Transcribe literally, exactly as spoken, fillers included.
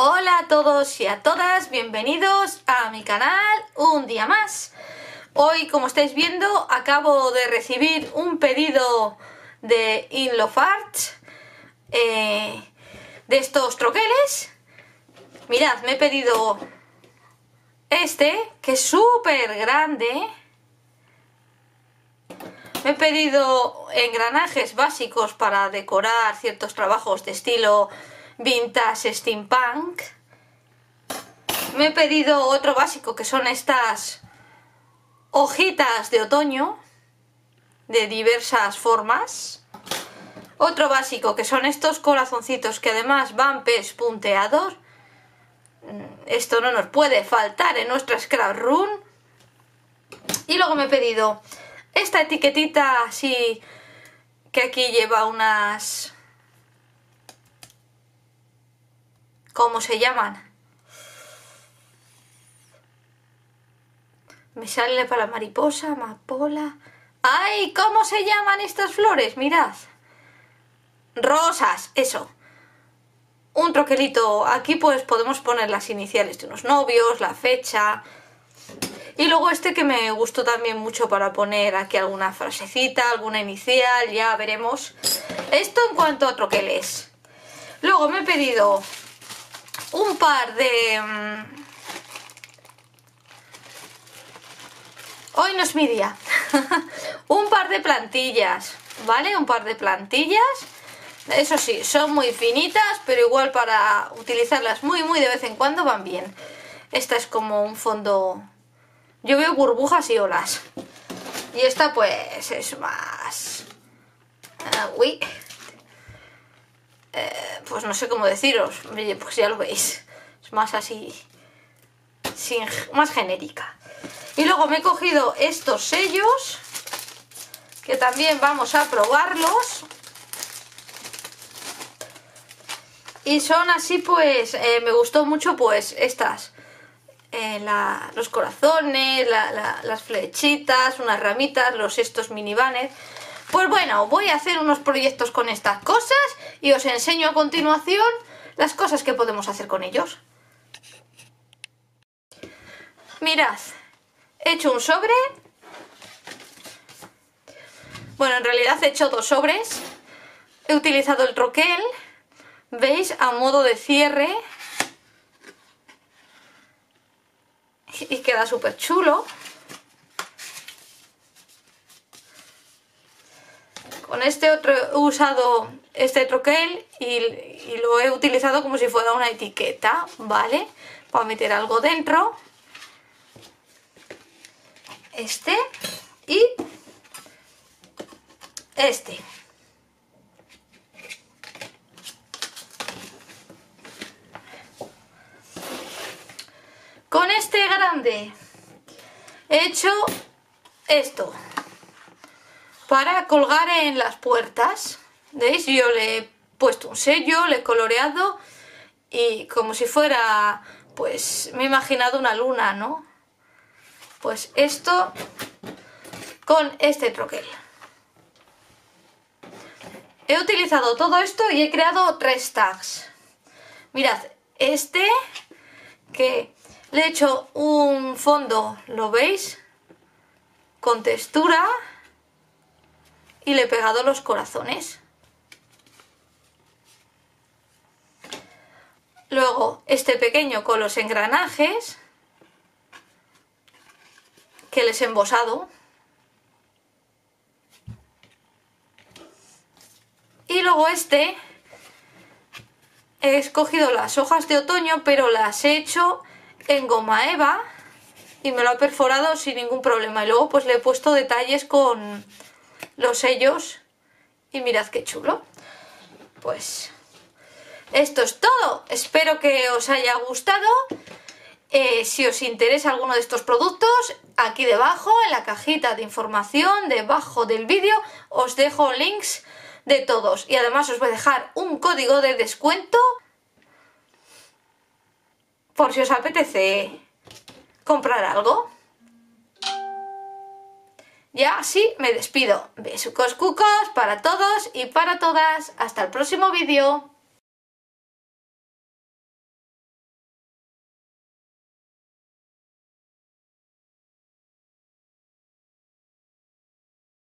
Hola a todos y a todas, bienvenidos a mi canal un día más. Hoy, como estáis viendo, acabo de recibir un pedido de Inlofart eh, de estos troqueles. Mirad, me he pedido este, que es súper grande. Me he pedido engranajes básicos para decorar ciertos trabajos de estilo vintage steampunk. Me he pedido otro básico que son estas hojitas de otoño de diversas formas. Otro básico que son estos corazoncitos que además van pespunteados. Esto no nos puede faltar en nuestra scrap room. Y luego me he pedido esta etiquetita así que aquí lleva unas... ¿Cómo se llaman? Me sale para la mariposa, amapola... ¡Ay! ¿Cómo se llaman estas flores? Mirad. Rosas, eso. Un troquelito. Aquí pues podemos poner las iniciales de unos novios, la fecha... Y luego este que me gustó también mucho para poner aquí alguna frasecita, alguna inicial, ya veremos. Esto en cuanto a troqueles. Luego me he pedido un par de... Um... Hoy no es mi día. Un par de plantillas, ¿vale? Un par de plantillas. Eso sí, son muy finitas, pero igual para utilizarlas muy muy de vez en cuando van bien. Esta es como un fondo... Yo veo burbujas y olas. Y esta pues es más... Uh, uy. Eh, pues no sé cómo deciros. Pues ya lo veis. Es más así... Sin, más genérica. Y luego me he cogido estos sellos. Que también vamos a probarlos. Y son así pues... Eh, me gustó mucho pues estas... Eh, la, los corazones, la, la, las flechitas, unas ramitas, los estos minivanes. Pues bueno, voy a hacer unos proyectos con estas cosas y os enseño a continuación las cosas que podemos hacer con ellos. Mirad, he hecho un sobre. Bueno, en realidad he hecho dos sobres. He utilizado el troquel, ¿veis? A modo de cierre. Y queda súper chulo. Con este otro he usado este troquel y, y lo he utilizado como si fuera una etiqueta, ¿vale? Para meter algo dentro. Este y este. Con este grande he hecho esto para colgar en las puertas. ¿Veis? Yo le he puesto un sello, le he coloreado y como si fuera, pues me he imaginado una luna, ¿no? Pues esto con este troquel. He utilizado todo esto y he creado tres tags. Mirad, este que... Le he hecho un fondo, ¿lo veis? Con textura. Y le he pegado los corazones. Luego este pequeño con los engranajes. Que les he embosado. Y luego este. He escogido las hojas de otoño, pero las he hecho... en goma eva y me lo ha perforado sin ningún problema y luego pues le he puesto detalles con los sellos y mirad qué chulo. Pues esto es todo, espero que os haya gustado. Eh, si os interesa alguno de estos productos, aquí debajo en la cajita de información debajo del vídeo os dejo links de todos y además os voy a dejar un código de descuento por si os apetece comprar algo. Ya sí, me despido. Besucos cucos para todos y para todas. Hasta el próximo vídeo.